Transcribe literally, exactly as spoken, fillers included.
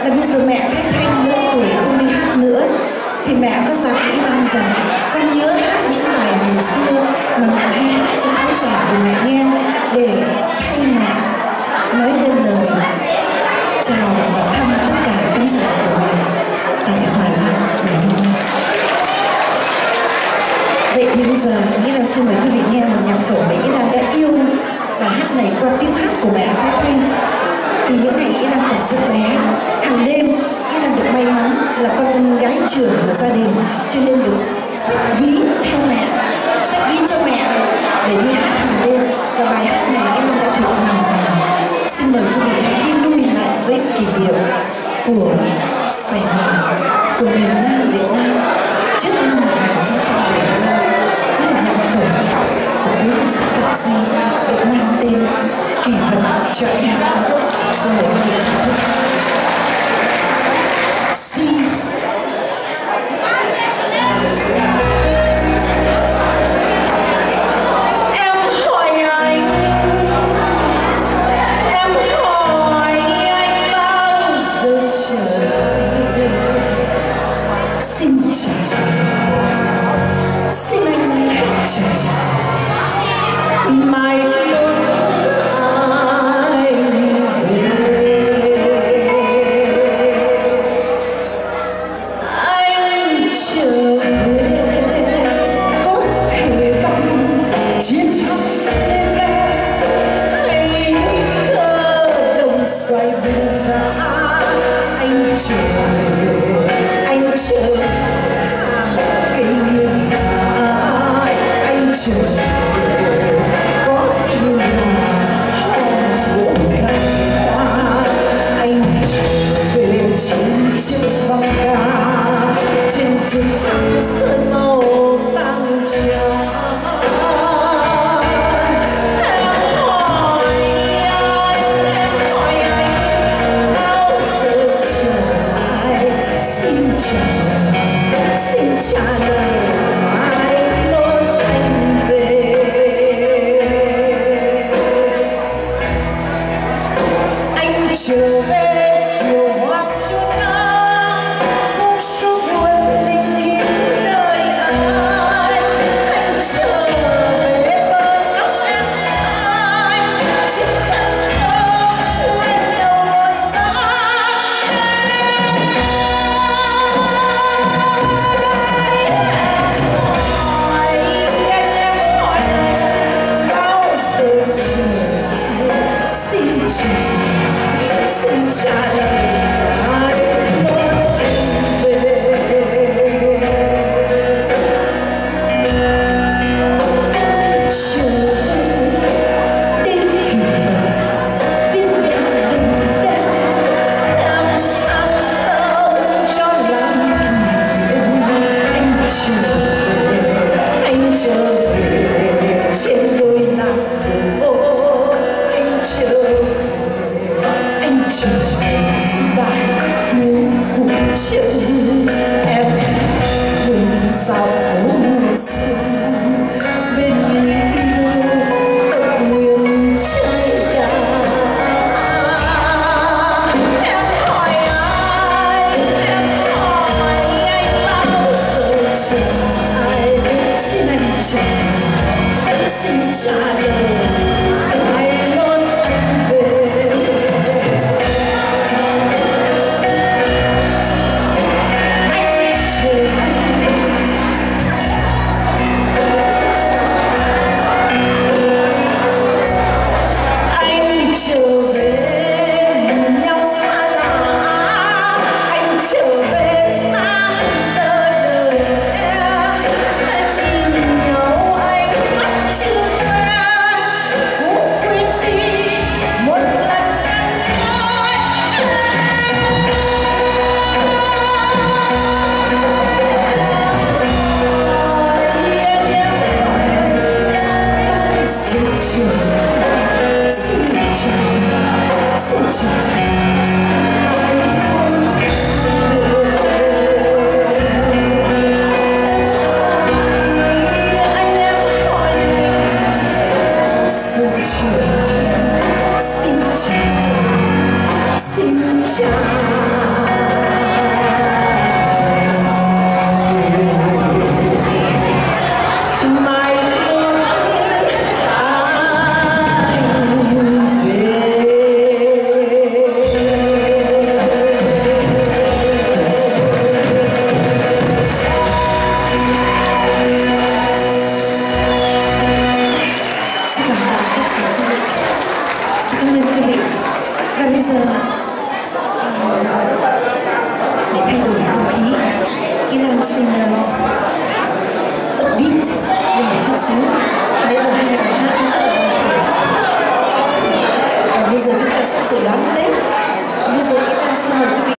là bây giờ mẹ Thái Thanh lớn tuổi không đi hát nữa, thì mẹ có dặn Ý Lan rằng con nhớ hát những bài ngày xưa mà mẹ hay hát cho khán giả của mẹ nghe, để thay mẹ nói lên lời chào và thăm tất cả khán giả của mẹ tại Hòa Lạc ngày hôm nay. Vậy thì bây giờ Ý Lan xin mời quý vị nghe một nhạc phẩm mà Ý Lan đã yêu bài hát này qua tiếng hát của mẹ Thái Thanh. Từ những ngày Ý Lan còn rất bé, hàng đêm Ý Lan được may mắn là con gái trưởng của gia đình, cho nên được xách ví theo mẹ, xách ví cho mẹ để đi hát hàng đêm. Và bài hát này Ý Lan đã thuộc nằm lòng. Xin mời quý vị hãy đi lui lại với kỷ niệm của Sài Gòn, của miền Nam Việt Nam trước năm một nghìn chín trăm bảy mươi lăm, với một nhạc phẩm của cố ca sĩ Phạm Duy được mang tên Kỷ vật cho em. Xin mời quý vị thưởng thức. Si em hỏi anh, em hỏi anh bao giờ trời xin trời, xin anh hãy trời mai luôn ai về. Anh trở về có thể bằng chiến thắng đêm bé, hay những cơn đồng xoay bên giá. Anh trở về, anh trở về cây nghiêng ngả. Anh trở về có khi là hòn gỗ cành hoa. Anh trở về trên chiếc vòng ca, trên chiếc sơn màu tăng trà. Xin trả lời ai lối anh về. Anh trở về chiều hoặc chút nắng, cũng số buồn tình hiếm đời ai. Anh trở về bên tóc em anh, chiếc khăn sâu quên đâu vội vã. Xin trả lời ai lối em về. Anh trở về đêm kỷ vật viết nhạc đừng đêm, em sáng sớm cho làm kỷ niệm. Anh trở về, anh trở về trên đôi nàng đường phố. Anh trở về, anh trở về bài tiếng cuộc chân em hương dạo phố xuân bên người yêu tận nguyên trái đà. Em hỏi ai, em hỏi anh bao giờ trời, xin anh trời, xin trả lời ai lối em về. Xin chào, xin chào. giờ để thay đổi không khí, Y Lan xin upbeat lên một chút xíu. Bây giờ hai bài hát nó rất là đau khổ. Và bây giờ chúng ta sắp sửa đón Tết. Bây giờ Y Lan xin mời quý vị